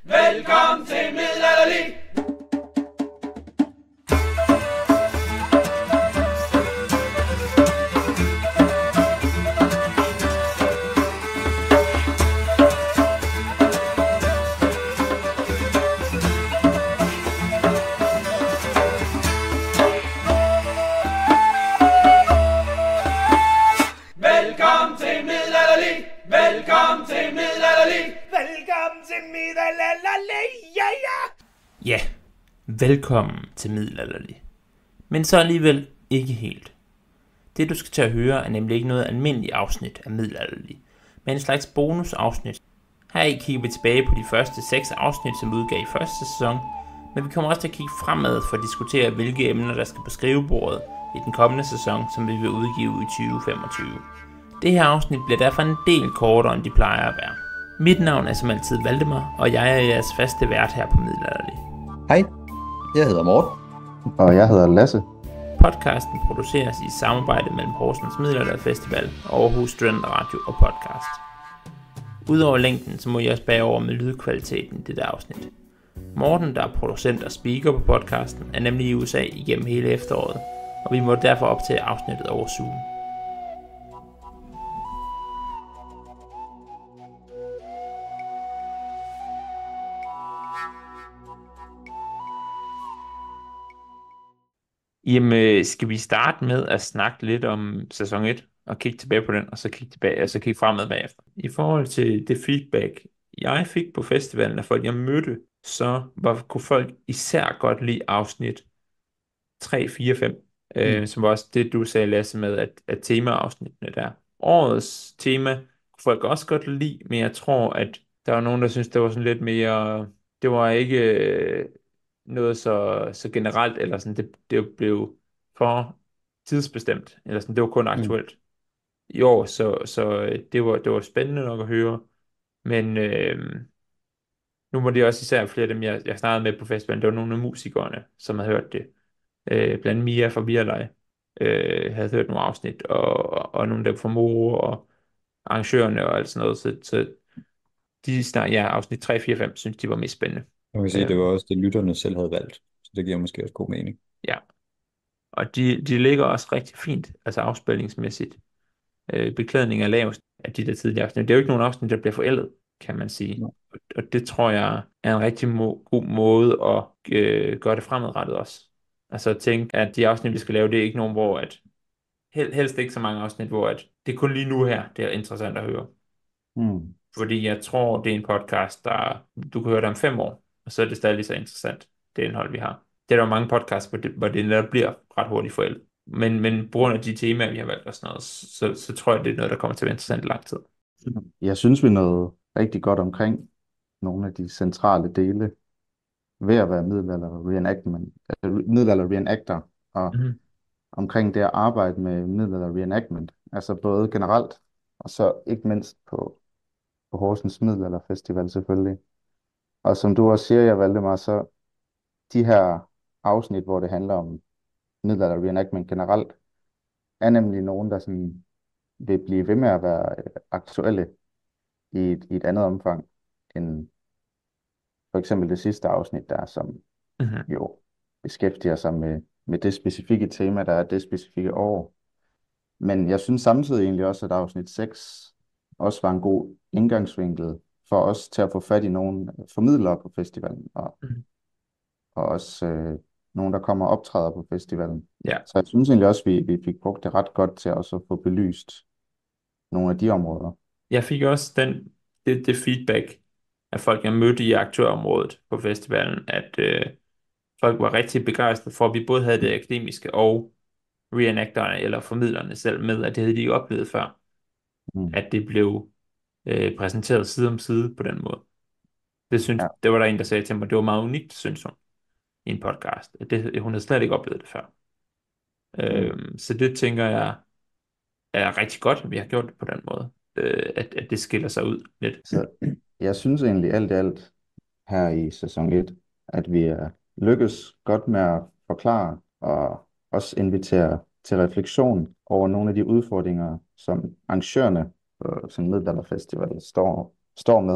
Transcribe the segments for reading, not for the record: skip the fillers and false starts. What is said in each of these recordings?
Velkommen til Middelalderlig! Velkommen til Middelalderlig! Velkommen til Middelalderlig! Velkommen til Middelalderlig, ja ja! Ja, velkommen til Middelalderlig. Men så alligevel ikke helt. Det du skal til at høre er nemlig ikke noget almindeligt afsnit af Middelalderlig, men en slags bonusafsnit. Her i kigger vi tilbage på de første 6 afsnit, som udgav i første sæson, men vi kommer også til at kigge fremad for at diskutere, hvilke emner der skal på skrivebordet i den kommende sæson, som vi vil udgive i 2025. Det her afsnit bliver derfor en del kortere, end de plejer at være. Mit navn er som altid Valdemar, og jeg er jeres faste vært her på Middelalderlig. Hej, jeg hedder Morten. Og jeg hedder Lasse. Podcasten produceres i samarbejde mellem Horsens Middelalderfestival og Aarhus Studenter Radio og Podcast. Udover længden, så må I også bage over med lydkvaliteten i dette afsnit. Morten, der er producent og speaker på podcasten, er nemlig i USA igennem hele efteråret, og vi må derfor optage afsnittet over Zoom. Jamen, skal vi starte med at snakke lidt om sæson 1 og kigge tilbage på den, og så kigge tilbage, altså kigge fremad bagefter. I forhold til det feedback, jeg fik på festivalen af folk, jeg mødte, så kunne folk især godt lide afsnit 3, 4, 5, som var også det, du sagde, Lasse, med at temaafsnittene der. Årets tema kunne folk også godt lide, men jeg tror, at der var nogen, der synes det var sådan lidt mere, det var ikke noget så generelt, eller sådan, det blev for tidsbestemt, eller sådan, det var kun aktuelt i år, så det var spændende nok at høre, men nu må det også især flere af dem, jeg snakkede med på festivalen, det var nogle af musikerne, som havde hørt det, blandt andet Mia fra Virlej, havde hørt nogle afsnit, og nogle der fra Moro, og arrangørerne og alt sådan noget, så de afsnit 3, 4, 5, synes de var mest spændende. Man kan sige, det var også det, lytterne selv havde valgt, så det giver måske også god mening. Ja, og de ligger også rigtig fint, altså afspilningsmæssigt. Beklædning er lavest af de der tidligere afsnit. Det er jo ikke nogen afsnit, der bliver forældet, kan man sige. Ja. Og det tror jeg er en rigtig god måde at gøre det fremadrettet også. Altså at tænke, at de afsnit, vi skal lave, det er ikke nogen, hvor at helst ikke så mange afsnit, hvor at det er kun lige nu her, det er interessant at høre. Fordi jeg tror, det er en podcast, der du kan høre det om 5 år, og så er det stadig så interessant, det indhold, vi har. Det er der jo mange podcasts, hvor det netop bliver ret hurtigt forældet. Men på grund af de temaer, vi har valgt og sådan noget, så tror jeg, det er noget, der kommer til at være interessant i lang tid. Jeg synes, vi nåede rigtig godt omkring nogle af de centrale dele ved at være middelalder reenactor, og omkring det at arbejde med middelalder reenactment, altså både generelt, og så ikke mindst på Horsens Middelalderfestival selvfølgelig. Og som du også siger, jeg valgte mig, så de her afsnit, hvor det handler om middelalder reenactment generelt, er nemlig nogen, der sådan vil blive ved med at være aktuelle i et andet omfang, end for eksempel det sidste afsnit der, som jo beskæftiger sig med det specifikke tema, der er det specifikke år. Men jeg synes samtidig egentlig også, at afsnit 6 også var en god indgangsvinkel for os til at få fat i nogle formidlere på festivalen, og også nogen, der kommer og optræder på festivalen. Ja. Så jeg synes egentlig også, vi fik brugt det ret godt til også at få belyst nogle af de områder. Jeg fik også det feedback af folk, jeg mødte i aktørområdet på festivalen, at folk var rigtig begejstrede for, at vi både havde det akademiske og reenactorerne eller formidlerne selv med, at det havde de ikke oplevet før. At det blev præsenteret side om side på den måde. Det var der en, der sagde til mig, det var meget unikt, synes hun, i en podcast. Hun havde slet ikke oplevet det før. Så det tænker jeg er rigtig godt, at vi har gjort det på den måde. At det skiller sig ud lidt. Så jeg synes egentlig alt i alt her i sæson 1, at vi er lykkes godt med at forklare og også invitere til refleksion over nogle af de udfordringer, som arrangørerne på sådan en middelalderfestival står med.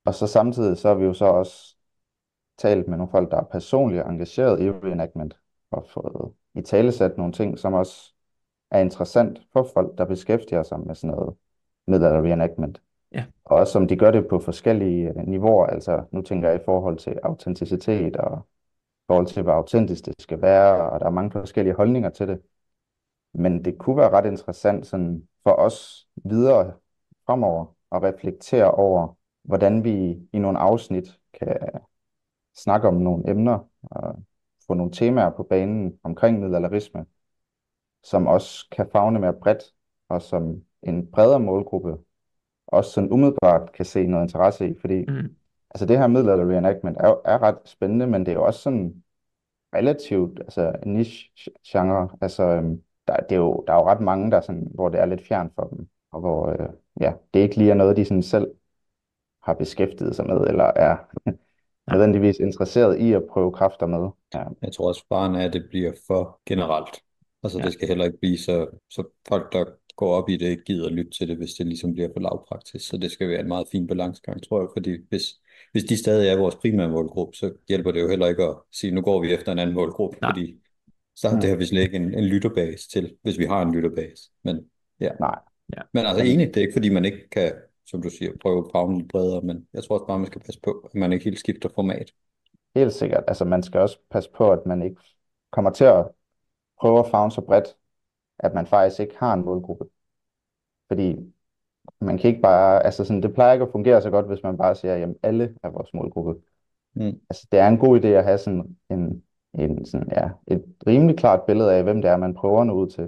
Og så samtidig så har vi jo så også talt med nogle folk, der er personligt engageret i reenactment, og fået italesat nogle ting, som også er interessant for folk, der beskæftiger sig med sådan noget middelalder reenactment. Ja. Og også om de gør det på forskellige niveauer, altså nu tænker jeg i forhold til autenticitet og i forhold til, hvor autentisk det skal være, og der er mange forskellige holdninger til det. Men det kunne være ret interessant sådan for os videre fremover at reflektere over, hvordan vi i nogle afsnit kan snakke om nogle emner og få nogle temaer på banen omkring middelalderisme, som også kan favne mere bredt, og som en bredere målgruppe også sådan umiddelbart kan se noget interesse i, fordi altså det her middelalder reenactment er ret spændende, men det er jo også sådan relativt altså en niche-genre. Altså der er jo ret mange, der sådan, hvor det er lidt fjern for dem, og hvor ja, det ikke lige er noget, de sådan selv har beskæftiget sig med, eller er nødvendigvis interesseret i at prøve kræfter med. Ja. Jeg tror også, faren er, at det bliver for generelt. Altså det skal heller ikke blive så folk, der går op i det, ikke gider lytte til det, hvis det ligesom bliver for lavpraktisk. Så det skal være en meget fin balancegang, tror jeg, fordi hvis de stadig er vores primære målgruppe, så hjælper det jo heller ikke at sige, nu går vi efter en anden målgruppe, fordi så det har vi slet ikke en lytterbase til, hvis vi har en lytterbase. Men ja. Nej. Ja. Men altså enig, det er ikke fordi, man ikke kan, som du siger, prøve at favne lidt bredere, men jeg tror også bare, man skal passe på, at man ikke helt skifter format. Helt sikkert. Altså man skal også passe på, at man ikke kommer til at prøve at favne så bredt, at man faktisk ikke har en målgruppe. Fordi man kan ikke bare, altså sådan, det plejer ikke at fungere så godt, hvis man bare siger, jamen alle er vores målgruppe. Altså det er en god idé at have sådan en sådan, ja, et rimelig klart billede af, hvem det er, man prøver at nå ud til,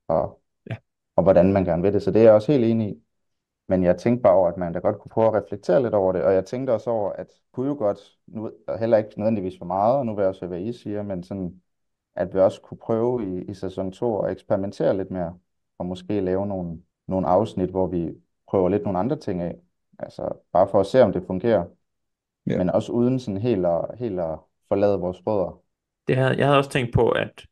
og hvordan man gerne vil det. Så det er jeg også helt enig i. Men jeg tænkte bare over, at man da godt kunne prøve at reflektere lidt over det, og jeg tænkte også over, at kunne jo godt, nu heller ikke nødvendigvis for meget, og nu vil jeg også høre, hvad I siger, men sådan, at vi også kunne prøve i sæson 2 at eksperimentere lidt mere, og måske lave nogle afsnit, hvor vi prøver lidt nogle andre ting af. Altså bare for at se, om det fungerer, men også uden sådan helt at forlade vores rødder. Jeg havde også tænkt på at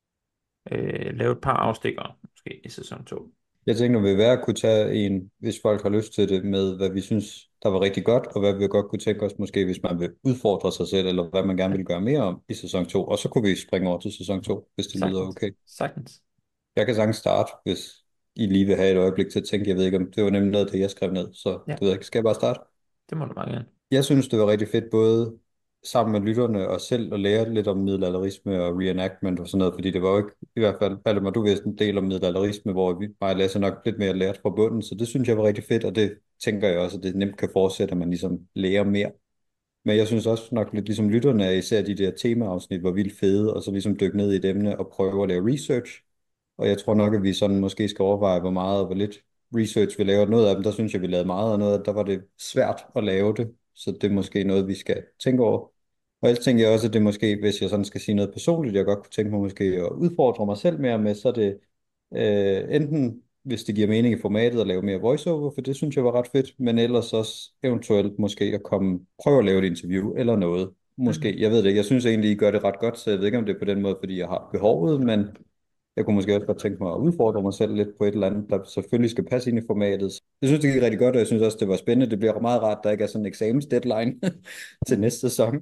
lave et par afstikkere, måske i sæson 2. Jeg tænker, at vi hver kunne tage en, hvis folk har lyst til det, med hvad vi synes, der var rigtig godt, og hvad vi godt kunne tænke os, måske hvis man vil udfordre sig selv, eller hvad man gerne vil gøre mere om i sæson 2. Og så kunne vi springe over til sæson 2, hvis det lyder okay. Sagtens. Jeg kan sagtens starte, hvis I lige vil have et øjeblik til at tænke. Jeg ved ikke, om det var nemlig noget, det jeg skrev ned, så det ved jeg ikke. Skal jeg bare starte? Det må du bare gerne. Jeg synes, det var rigtig fedt, både sammen med lytterne og selv at lære lidt om middelalderisme og reenactment og sådan noget, fordi det var jo ikke, i hvert fald, Valdemar, du vidste en del om middelalderisme, hvor vi bare Lasse nok lidt mere lært fra bunden, så det synes jeg var rigtig fedt, og det tænker jeg også, at det nemt kan fortsætte, at man ligesom lærer mere. Men jeg synes også nok lidt ligesom lytterne, at især de der temaafsnit var vildt fede, og så ligesom dykke ned i et emne og prøve at lave research. Og jeg tror nok, at vi sådan måske skal overveje, hvor meget og hvor lidt research vi laver. Noget af dem, der synes jeg, vi lavede meget, og noget af der var det svært at lave det. Så det er måske noget, vi skal tænke over. Og ellers tænker jeg også, at det måske, hvis jeg sådan skal sige noget personligt, jeg godt kunne tænke mig måske at udfordre mig selv mere med, så er det enten, hvis det giver mening i formatet, at lave mere voiceover, for det synes jeg var ret fedt, men ellers også eventuelt måske at prøve at lave et interview eller noget. Måske, jeg ved det ikke, jeg synes egentlig, I gør det ret godt, så jeg ved ikke, om det er på den måde, fordi jeg har behovet, men jeg kunne måske også godt tænke mig at udfordre mig selv lidt på et eller andet, der selvfølgelig skal passe ind i formatet. Jeg synes, det gik rigtig godt, og jeg synes også, det var spændende. Det bliver meget rart, der ikke er sådan en eksamensdeadline til næste sæson.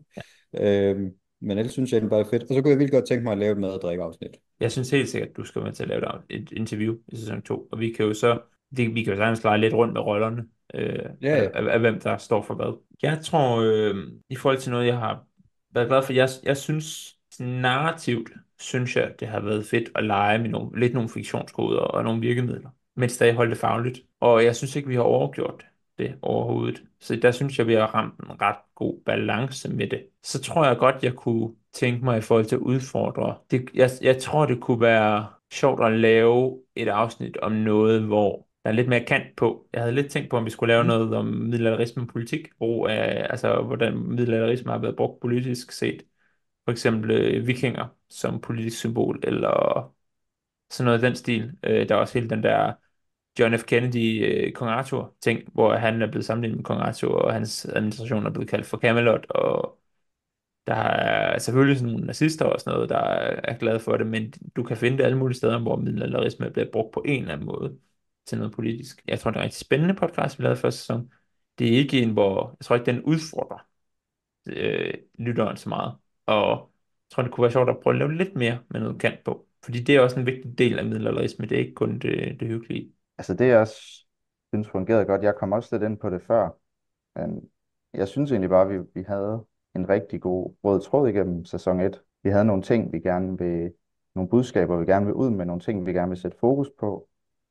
Men ellers synes jeg, det er bare fedt. Og så kunne jeg virkelig godt tænke mig at lave et mad- og drikke-afsnit. Jeg synes helt sikkert, at du skal med til at lave et interview i sæson 2, og vi kan jo sagtens lege lidt rundt med rollerne, af hvem der står for hvad. Jeg tror, i forhold til noget, jeg har været glad for, jeg synes narrativt, synes jeg, det har været fedt at lege med nogle fiktionskoder og nogle virkemidler, men stadig holde det fagligt. Og jeg synes ikke, vi har overgjort det overhovedet. Så der synes jeg, vi har ramt en ret god balance med det. Så tror jeg godt, jeg kunne tænke mig i forhold til at udfordre. Jeg tror, det kunne være sjovt at lave et afsnit om noget, hvor der er lidt mere kant på. Jeg havde lidt tænkt på, om vi skulle lave noget om middelalderisme og politik, altså hvordan middelalderisme har været brugt politisk set. For eksempel vikinger som politisk symbol, eller sådan noget af den stil. Der er også hele den der John F. Kennedy, kong Arthur ting, hvor han er blevet sammenlignet med kong Arthur, og hans administration er blevet kaldt for Camelot, og der er selvfølgelig sådan nogle nazister og sådan noget, der er glade for det, men du kan finde det alle mulige steder, hvor middelalderisme bliver brugt på en eller anden måde til noget politisk. Jeg tror, det er en rigtig spændende podcast, vi lavede første sæson. det er ikke en, hvor jeg tror ikke, den udfordrer lytteren så meget. Og jeg tror, det kunne være sjovt at prøve at lave lidt mere med noget kant på. Fordi det er også en vigtig del af middelalderisme. Det er ikke kun det hyggelige. Altså det, jeg også synes fungerede godt, jeg kom også lidt ind på det før, men jeg synes egentlig bare, at vi havde en rigtig god rød tråd igennem sæson 1. Vi havde nogle ting, vi gerne vil, nogle budskaber, vi gerne vil ud med, nogle ting, vi gerne vil sætte fokus på,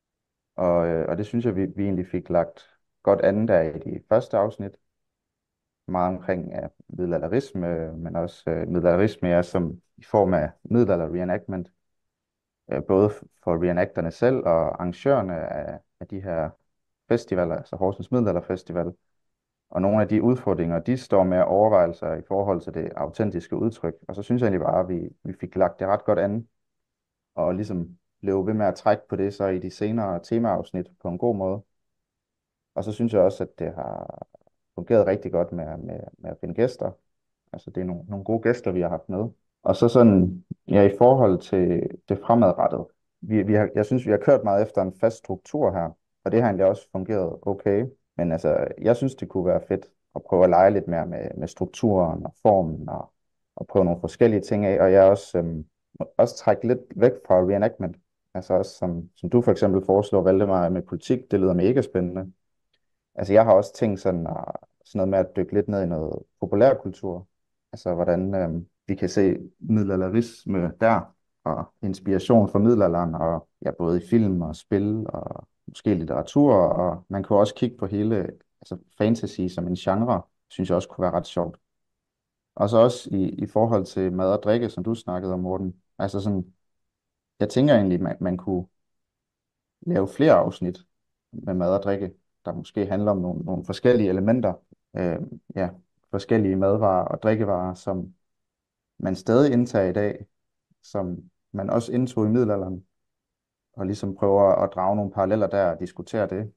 og det synes jeg, vi egentlig fik lagt godt an der i de første afsnit. Meget omkring middelalderisme, men også middelalderisme er som i form af middelalder reenactment, både for reenacterne selv og arrangørerne af de her festivaler, altså Horsens Middelalderfestival. Og nogle af de udfordringer, de står med overvejelser i forhold til det autentiske udtryk. Og så synes jeg egentlig bare, at vi fik lagt det ret godt an, og ligesom blev ved med at trække på det så i de senere temaafsnit på en god måde. Og så synes jeg også, at det har fungeret rigtig godt med at finde gæster. Altså det er nogle gode gæster, vi har haft med. Og så sådan, ja, i forhold til det fremadrettede. Jeg synes, vi har kørt meget efter en fast struktur her, og det har egentlig også fungeret okay. Men altså, jeg synes, det kunne være fedt at prøve at lege lidt mere med strukturen og formen, og prøve nogle forskellige ting af. Og jeg også trække lidt væk fra reenactment. Altså også som du for eksempel foreslår, Valdemar, med politik, det lyder mega spændende. Altså jeg har også tænkt sådan noget med at dykke lidt ned i noget populærkultur. Altså hvordan vi kan se middelalderisme der, og inspiration fra middelalderen, og ja, både i film og spil, og måske litteratur, og man kan også kigge på hele altså fantasy som en genre, synes jeg også kunne være ret sjovt. Og så også i forhold til mad og drikke, som du snakkede om, Morten. Altså sådan, jeg tænker egentlig, at man kunne lave flere afsnit med mad og drikke, der måske handler om nogle forskellige elementer, ja, forskellige madvarer og drikkevarer, som man stadig indtager i dag, som man også indtog i middelalderen, og ligesom prøver at drage nogle paralleller der og diskutere det.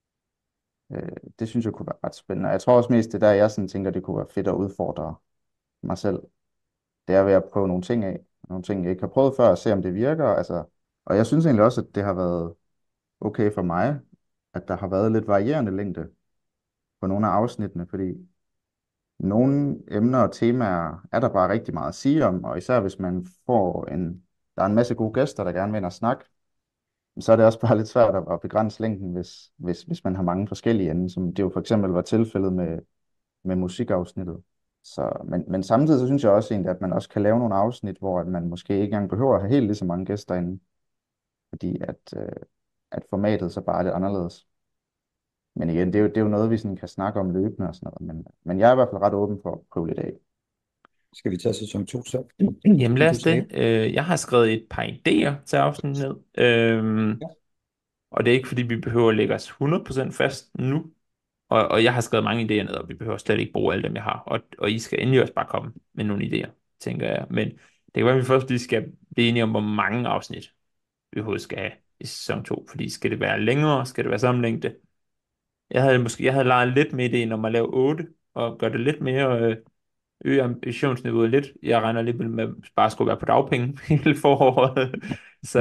Det synes jeg kunne være ret spændende. Jeg tror også mest, det der, jeg sådan tænker, det kunne være fedt at udfordre mig selv. Det er ved at prøve nogle ting, jeg ikke har prøvet før, og se om det virker. Altså. Og jeg synes egentlig også, at det har været okay for mig, at der har været lidt varierende længde på nogle af afsnittene, fordi nogle emner og temaer er der bare rigtig meget at sige om, og især hvis man får der er en masse gode gæster, der gerne vil ind og snakke, så er det også bare lidt svært at begrænse længden, hvis man har mange forskellige ender, som det jo for eksempel var tilfældet med musikafsnittet. Men samtidig så synes jeg også egentlig, at man også kan lave nogle afsnit, hvor at man måske ikke engang behøver at have helt lige så mange gæster inde, fordi at formatet så bare er lidt anderledes. Men igen, det er jo noget, vi sådan kan snakke om løbende og sådan noget, men jeg er i hvert fald ret åben for at prøve lidt af. Skal vi tage sæson 2 så? Jamen lad os det. Jeg har skrevet et par idéer til afsnit ned. Og det er ikke, fordi vi behøver at lægge os 100% fast nu. Og jeg har skrevet mange idéer ned, og vi behøver slet ikke bruge alle dem, jeg har. Og I skal endelig også bare komme med nogle idéer, tænker jeg. Men det kan være, at vi først lige skal blive enige om, hvor mange afsnit vi overhovedet skal have i sæson 2. Fordi skal det være længere? Skal det være samme længde? Jeg havde leget lidt med ideen om at lave 8, og gøre det lidt mere, øge ambitionsniveauet lidt. Jeg regner lidt med, at bare skulle være på dagpenge hele foråret. Så,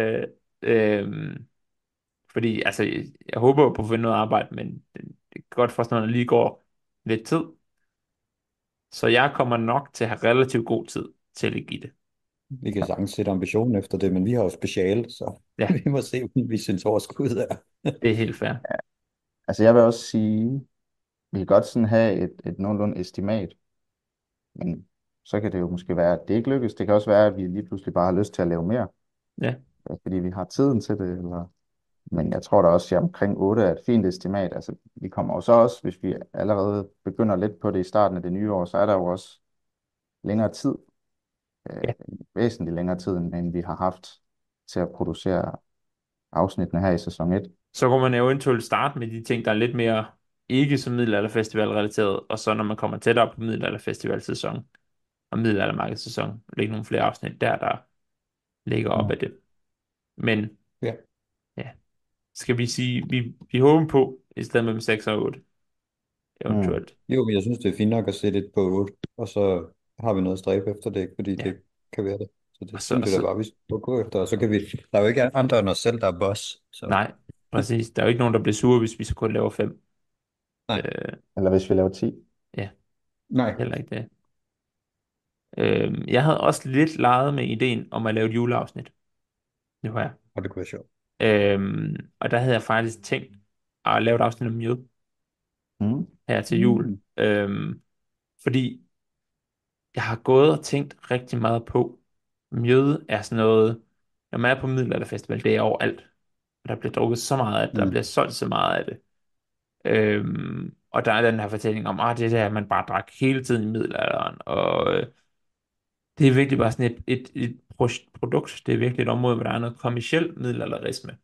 fordi, altså, jeg håber på at finde noget arbejde, men det er godt for sådan noget, der lige går lidt tid. Så jeg kommer nok til at have relativt god tid til at give det. Vi kan sagtens sætte ambitionen efter det, men vi har jo speciale, så Ja. vi må se, om vi synes overskud er. Det er helt fair. Altså jeg vil også sige, vi kan godt sådan have et nogenlunde estimat, men så kan det jo måske være, at det ikke lykkes. Det kan også være, at vi lige pludselig bare har lyst til at lave mere, Ja. fordi vi har tiden til det. Men jeg tror da også, at omkring 8 er et fint estimat. Altså vi kommer jo så også, hvis vi allerede begynder lidt på det i starten af det nye år, så er der jo også længere tid, væsentligt længere tid, end vi har haft til at producere afsnittene her i sæson 1. Så kunne man jo eventuelt starte med de ting, der er lidt mere ikke som middelalderfestival-relateret, og så når man kommer tættere på middelalderfestival-sæson og middelaldermarkedssæson, lægge nogle flere afsnit der ligger op af det. Men Ja. skal vi sige, vi håber på, i stedet med 6 og 8, eventuelt. Jo, men jeg synes, det er fint nok at sætte et på 8, og så har vi noget at stræbe efter det, fordi det kan være det. Så det synes jeg da bare, vi skal gå efter, og så kan vi, der er jo ikke andre end os selv, der er boss. Så. Nej, præcis. Der er jo ikke nogen, der bliver sure, hvis vi så kun laver 5. Nej, Eller hvis vi laver 10. Ja, nej. heller ikke det. Jeg havde også lidt leget med ideen om at lave et juleafsnit. Det var jeg. Og det kunne være sjovt. Og der havde jeg faktisk tænkt at lave et afsnit om mjød Mm. her til jul. Mm. Fordi jeg har gået og tænkt rigtig meget på, mjød er sådan noget, når man er på middelalderfestival, det er overalt. Og der bliver drukket så meget af det, der Mm. bliver solgt så meget af det. Og der er den her fortælling om, det der, man bare drak hele tiden i middelalderen, og det er virkelig bare sådan et produkt, det er virkelig et område, hvor der er noget kommerciel middelalderisme.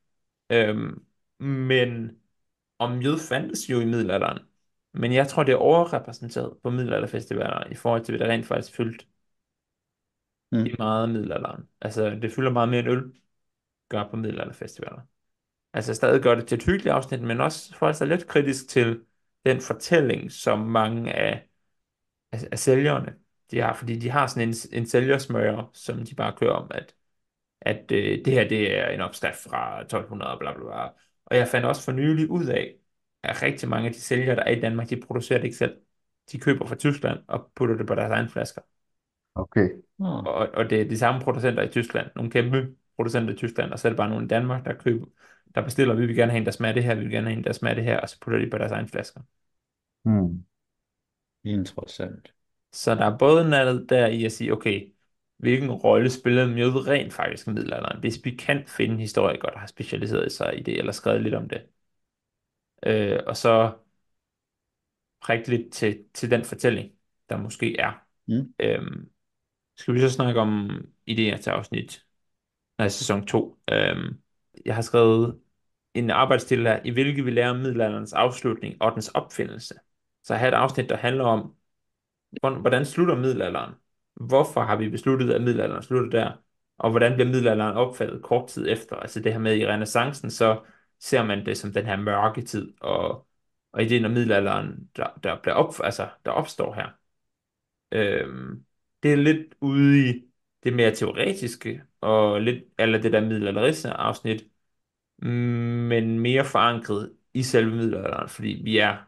Men og mjød fandtes jo i middelalderen, men jeg tror, det er overrepræsenteret på middelalderfestivaler i forhold til, hvad der rent faktisk fyldt i Mm. meget af middelalderen. Altså, det fylder meget mere end øl gør på middelalderfestivaler. Altså stadig gør det til et hyggeligt afsnit, men også forholder sig lidt kritisk til den fortælling, som mange af sælgerne de har, fordi de har sådan en sælgersmør, som de bare kører om, at det her det er en opskrift fra 1200 og bla bla bla. Og jeg fandt også for nylig ud af, at rigtig mange af de sælgere, der er i Danmark, de producerer det ikke selv. De køber fra Tyskland og putter det på deres egne flasker. Okay. Og det er de samme producenter i Tyskland, nogle kæmpe producenter i Tyskland, og så er det bare nogle i Danmark, der bestiller, vi vil gerne have en, der smager det her, vi vil gerne have en, der smager det her, og så putter de på deres egne flasker. Mm. Interessant. Så der er både noget der i at sige, okay, hvilken rolle spiller mjød rent faktisk i middelalderen, hvis vi kan finde historikere, der har specialiseret sig i det, eller skrevet lidt om det. Og så prikke lidt til den fortælling, der måske er. Mm. Skal vi så snakke om idéer til sæson 2. Jeg har skrevet en arbejdstitel her, i hvilket vi lærer om middelalderens afslutning og dens opfindelse. Så jeg har et afsnit, der handler om, hvordan slutter middelalderen? Hvorfor har vi besluttet, at middelalderen slutter der? Og hvordan bliver middelalderen opfattet kort tid efter? Altså det her med i renæssancen, så ser man det som den her mørke tid, og ideen om middelalderen, der opstår her. Det er lidt ude i det mere teoretiske, og lidt eller det der middelalderiste afsnit, men mere forankret i selve middelalderen, fordi vi er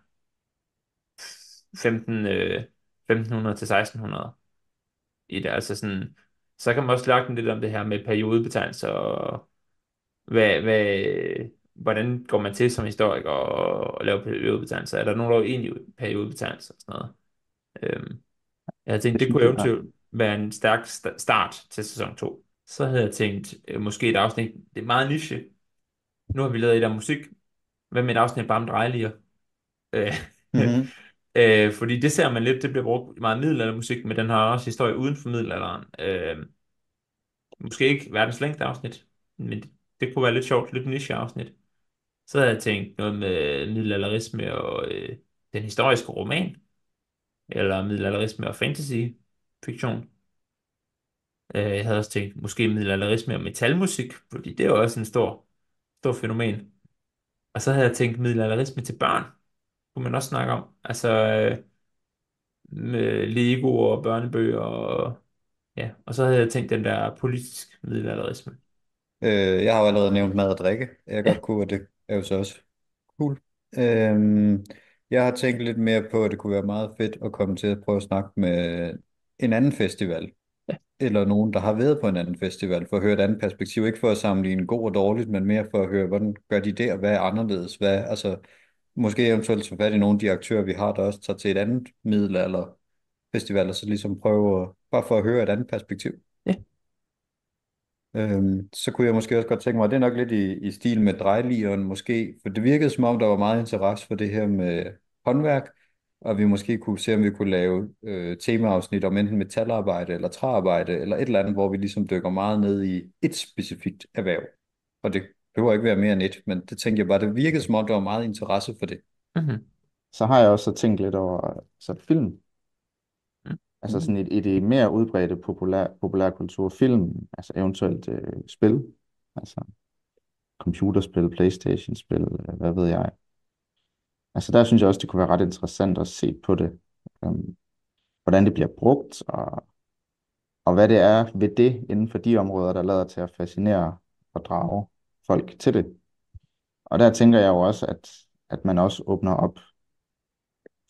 1500 til 1600 i det. Altså sådan, så kan man også lage lidt om det her med periodebetegnelser, og hvordan går man til som historiker og laver periodebetegnelser? Er der nogen, der er uenige i periodebetegnelser og sådan noget? Jeg havde tænkt, Det det synes kunne jeg, eventuelt være en stærk start til sæson 2. Så havde jeg tænkt, måske et afsnit, det er meget niche. Nu har vi lavet et af musik. Hvad med et afsnit bare om drejeliger? Øh, Mm-hmm. fordi det ser man lidt, det bliver brugt i meget middelaldermusik, men den har også historie uden for middelalderen. Måske ikke verdens længste afsnit, men det kunne være lidt sjovt, lidt niche afsnit. Så havde jeg tænkt noget med middelalderisme og den historiske roman, eller middelalderisme og fantasy fiktion. Jeg havde også tænkt måske middelalderisme og metalmusik, fordi det er jo også en stor fænomen. Og så havde jeg tænkt middelalderisme til børn, kunne man også snakke om. Altså med Lego og børnebøger og ja. Og så havde jeg tænkt den der politisk middelalderisme. Jeg har jo allerede nævnt mad og drikke. Jeg Ja, godt kunne, og det er jo så også cool. Øhm, jeg har tænkt lidt mere på, at det kunne være meget fedt at komme til at prøve at snakke med en anden festival, ja. eller nogen, der har været på en anden festival, for at høre et andet perspektiv. Ikke for at sammenligne god og dårligt, men mere for at høre, hvordan gør de det, og hvad er anderledes? Altså, måske eventuelt tage fat i nogle af de aktører, vi har, der også tager til et andet middelalderfestival, og så ligesom prøve bare for at høre et andet perspektiv. Ja. Så kunne jeg måske også godt tænke mig, og det er nok lidt i stil med drejligeren måske, for det virkede som om, der var meget interesse for det her med håndværk, og vi måske kunne se, om vi kunne lave temaafsnit om enten metalarbejde eller træarbejde, eller et eller andet, hvor vi ligesom dykker meget ned i et specifikt erhverv. Og det behøver ikke være mere end et, men det tænkte jeg bare, det virkede som om, der var meget interesse for det. Mm-hmm. så har jeg også tænkt lidt over så film. Altså sådan et mere udbredte populærkultur film, altså eventuelt spil, altså computerspil, PlayStation-spil, hvad ved jeg. Altså der synes jeg også, det kunne være ret interessant at se på det. Hvordan det bliver brugt, og hvad det er ved det inden for de områder, der lader til at fascinere og drage folk til det. Og der tænker jeg jo også, at man også åbner op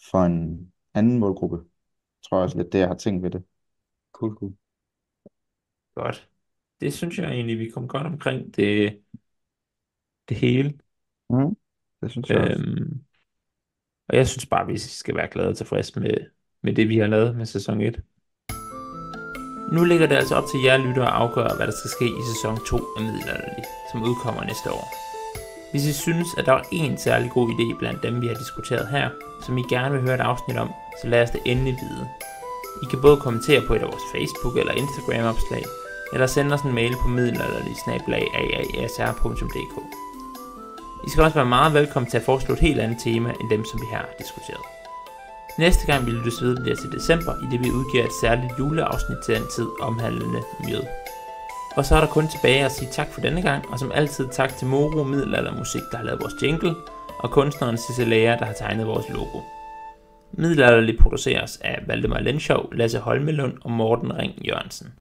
for en anden målgruppe. Tror jeg også lidt det, jeg har tænkt ved det. Cool. Godt. Det synes jeg egentlig, vi kom godt omkring det hele. Det synes jeg også. Og jeg synes bare, vi skal være glade og tilfredse med det, vi har lavet med sæson 1. Nu ligger det altså op til jer lyttere at afgøre, hvad der skal ske i sæson 2 af Middelalderlig, som udkommer næste år. Hvis I synes, at der var en særlig god idé blandt dem, vi har diskuteret her, som I gerne vil høre et afsnit om, så lad os det endelig vide. I kan både kommentere på et af vores Facebook- eller Instagram-opslag, eller sende os en mail på middelalderlig@aasr.dk. I skal også være meget velkommen til at foreslå et helt andet tema, end dem, som vi her har diskuteret. Næste gang vi lyttes ved bliver til december, i det vi udgiver et særligt juleafsnit til den tid omhandlende mjød. Og så er der kun tilbage at sige tak for denne gang, og som altid tak til Moro Middelaldermusik, der har lavet vores jingle, og kunstneren Cecilia, der har tegnet vores logo. Middelalderlig produceres af Valdemar Lenschov, Lasse Holmelund og Morten Ring Jørgensen.